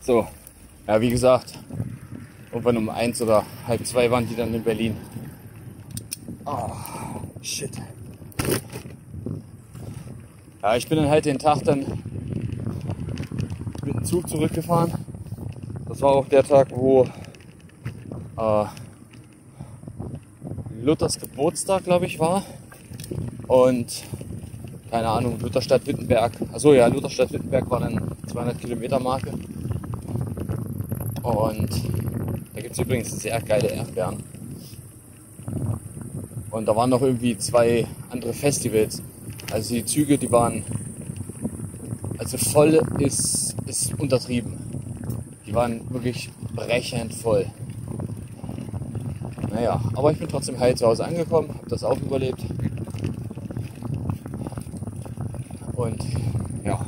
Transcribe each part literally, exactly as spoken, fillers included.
So, ja, wie gesagt, irgendwann um eins oder halb zwei waren die dann in Berlin. Oh, shit. Ja, ich bin dann halt den Tag dann mit dem Zug zurückgefahren. Das war auch der Tag, wo äh, Luthers Geburtstag, glaube ich, war. Und keine Ahnung, Lutherstadt-Wittenberg. Achso, ja, Lutherstadt-Wittenberg war dann zweihundert Kilometer Marke. Und da gibt es übrigens sehr geile Erdbeeren. Und da waren noch irgendwie zwei andere Festivals. Also die Züge, die waren, also voll ist, ist untertrieben. Die waren wirklich brechend voll. Naja, aber ich bin trotzdem heil zu Hause angekommen, habe das auch überlebt. Und ja,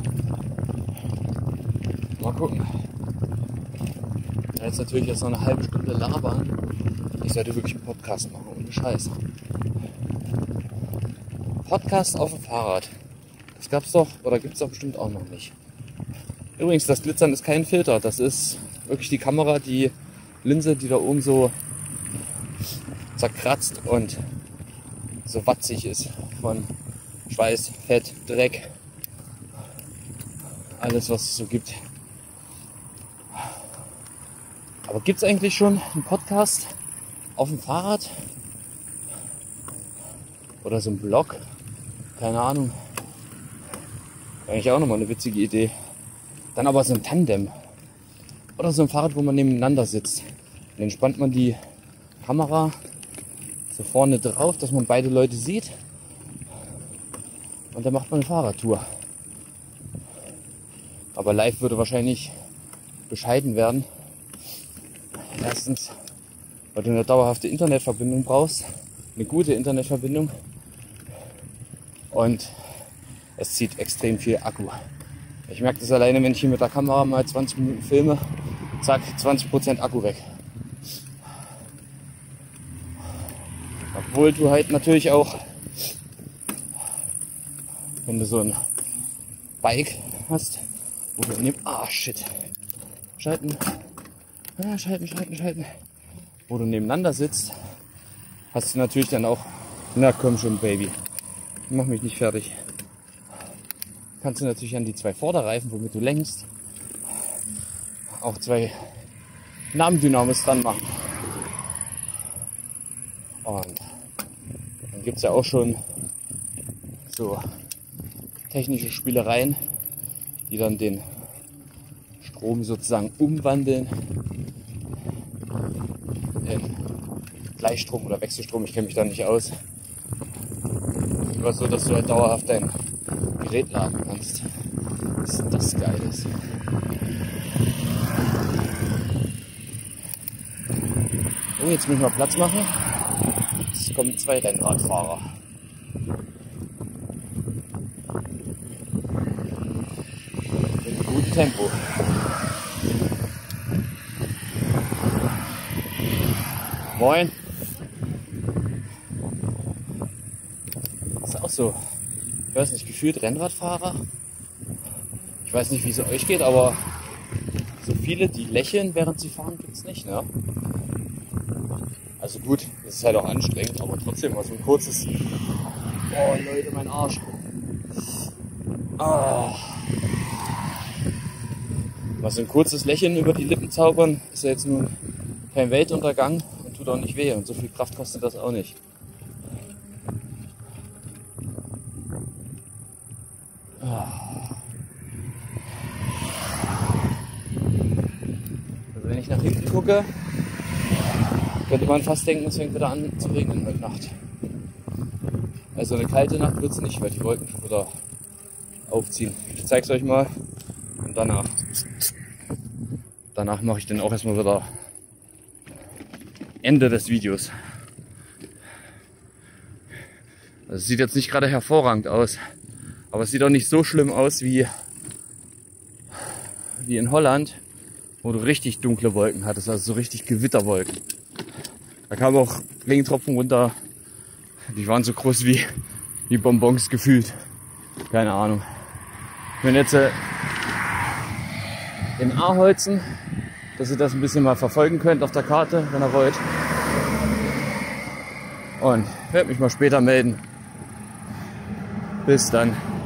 mal gucken. Jetzt natürlich jetzt noch eine halbe Stunde labern. Ich sollte wirklich einen Podcast machen, ohne Scheiß. Podcast auf dem Fahrrad. Das gab's doch, oder gibt's doch bestimmt auch noch nicht. Übrigens, das Glitzern ist kein Filter. Das ist wirklich die Kamera, die Linse, die da oben so zerkratzt und so watzig ist von Schweiß, Fett, Dreck. Alles, was es so gibt. Aber gibt es eigentlich schon einen Podcast auf dem Fahrrad? Oder so einen Blog? Keine Ahnung. Eigentlich auch nochmal eine witzige Idee. Dann aber so ein Tandem. Oder so ein Fahrrad, wo man nebeneinander sitzt. Und dann spannt man die Kamera so vorne drauf, dass man beide Leute sieht. Und dann macht man eine Fahrradtour. Aber live würde wahrscheinlich bescheiden werden. Erstens, weil du eine dauerhafte Internetverbindung brauchst. Eine gute Internetverbindung. Und es zieht extrem viel Akku. Ich merke das alleine, wenn ich hier mit der Kamera mal zwanzig Minuten filme. Zack, zwanzig Prozent Akku weg. Obwohl du halt natürlich auch, wenn du so ein Bike hast, wo du nimmst, ah shit, schalten, ja, schalten, schalten, schalten, wo du nebeneinander sitzt, hast du natürlich dann auch, na komm schon Baby, mach mich nicht fertig, kannst du natürlich an die zwei Vorderreifen, womit du lenkst, auch zwei Nabendynamos dran machen. Und dann gibt es ja auch schon so technische Spielereien, die dann den Strom sozusagen umwandeln in Gleichstrom oder Wechselstrom. Ich kenne mich da nicht aus. Aber so, dass du halt dauerhaft dein Gerät laden kannst. Was das geil ist. Oh, jetzt muss ich mal Platz machen. Es kommen zwei Rennradfahrer. In gutem Tempo. Moin. Das ist auch so, ich weiß nicht, gefühlt Rennradfahrer. Ich weiß nicht, wie es euch geht, aber so viele, die lächeln, während sie fahren, gibt es nicht, ne? Also gut, das ist halt auch anstrengend, aber trotzdem mal so ein kurzes... Oh Leute, mein Arsch. Ah. Mal so ein kurzes Lächeln über die Lippen zaubern, ist ja jetzt nun kein Weltuntergang und tut auch nicht weh. Und so viel Kraft kostet das auch nicht. Ah. Also wenn ich nach hinten gucke, könnte man fast denken, es fängt wieder an zu regnen heute Nacht. Also eine kalte Nacht wird es nicht, weil die Wolken schon wieder aufziehen. Ich zeige es euch mal und danach, danach mache ich dann auch erstmal wieder Ende des Videos. Also es sieht jetzt nicht gerade hervorragend aus, aber es sieht auch nicht so schlimm aus wie, wie in Holland, wo du richtig dunkle Wolken hattest, also so richtig Gewitterwolken. Da kamen auch Regentropfen runter, die waren so groß wie, wie Bonbons gefühlt. Keine Ahnung. Ich bin jetzt, äh, in Aholzen, dass ihr das ein bisschen mal verfolgen könnt auf der Karte, wenn ihr wollt. Und werde mich mal später melden. Bis dann.